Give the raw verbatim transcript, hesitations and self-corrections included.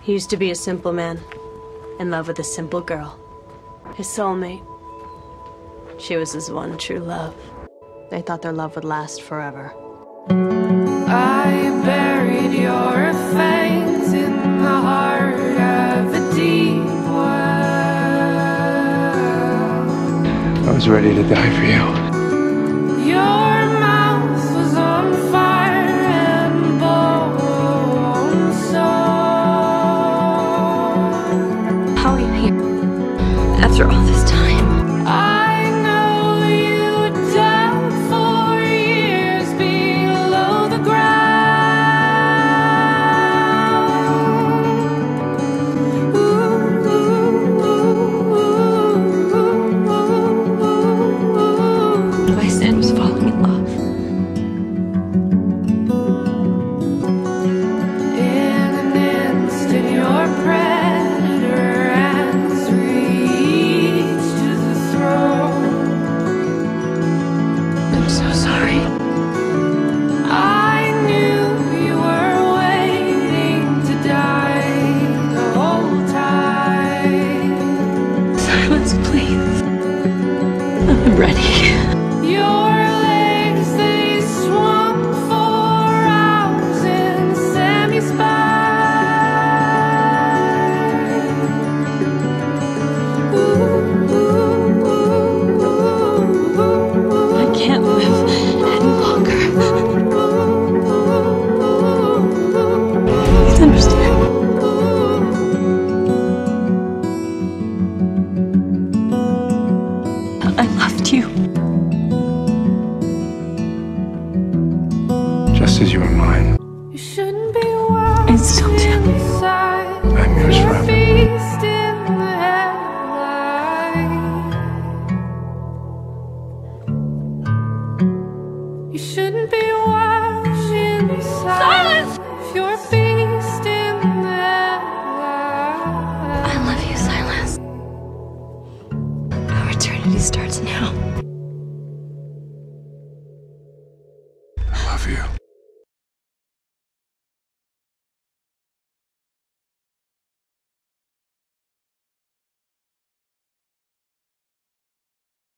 He used to be a simple man, in love with a simple girl. His soulmate. She was his one true love. They thought their love would last forever. I buried your face in the heart of a deep well. I was ready to die for you. Your mouth was on fire and bone sore. How are you here after all this time? I know you died for years below the ground. Ooh, ooh, ooh, ooh, ooh. My sin was falling in love. In an instant, your predator has reached to the throne. I'm so sorry. I knew you were waiting to die the whole time. Silence, please. I'm ready. Your legs, they swung for hours in Sammy's spine. Ooh, ooh, ooh, ooh, I can't live any longer. Please understand. I loved you. Just as you were mine. You shouldn't be wild I still do. inside. I'm yours You're a forever. beast in the headlight. You shouldn't be wild inside. Silence! If you're a beast in the headlight. I love you, Silas. Our eternity starts now.